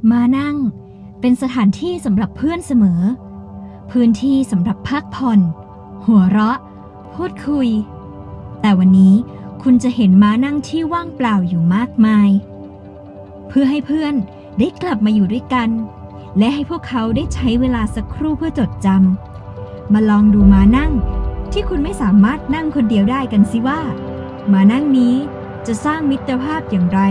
มานั่งเป็นสถานที่สำหรับเพื่อนเสมอพื้นที่สำหรับพักผ่อนหัวเราะพูดคุยแต่วันนี้คุณจะเห็นม้านั่งที่ว่างเปล่าอยู่มากมายเพื่อให้เพื่อนได้กลับมาอยู่ด้วยกันและให้พวกเขาได้ใช้เวลาสักครู่เพื่อจดจำมาลองดูม้านั่งที่คุณไม่สามารถนั่งคนเดียวได้กันสิว่าม้านั่งนี้จะสร้างมิตรภาพอย่างไร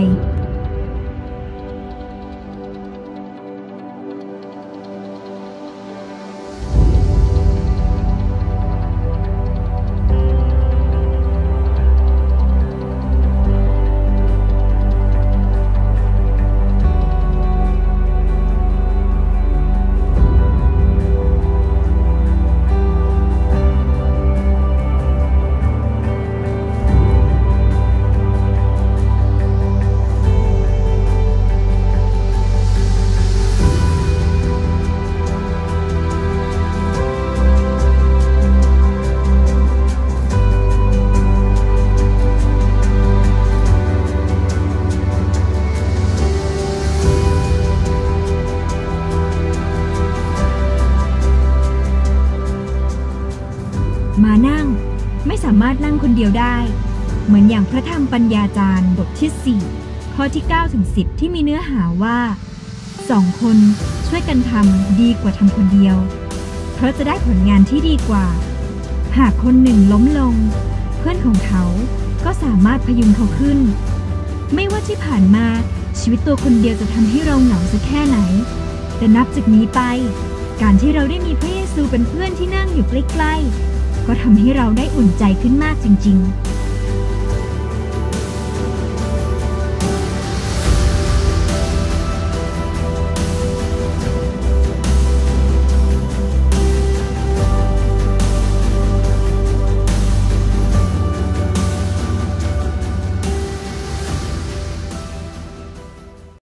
ม้านั่งไม่สามารถนั่งคนเดียวได้เหมือนอย่างพระธรรมปัญญาจารย์บทที่4ข้อที่9ถึง10ที่มีเนื้อหาว่า2 คนช่วยกันทำดีกว่าทำคนเดียวเพราะจะได้ผลงานที่ดีกว่าหากคนหนึ่งล้มลงเพื่อนของเขาก็สามารถพยุงเขาขึ้นไม่ว่าที่ผ่านมาชีวิตตัวคนเดียวจะทำให้เราเหงาสักแค่ไหนแต่นับจากนี้ไปการที่เราได้มีพระเยซูเป็นเพื่อนที่นั่งอยู่ใกล้ๆก็ทำให้เราได้อุ่นใจขึ้นมากจริงๆ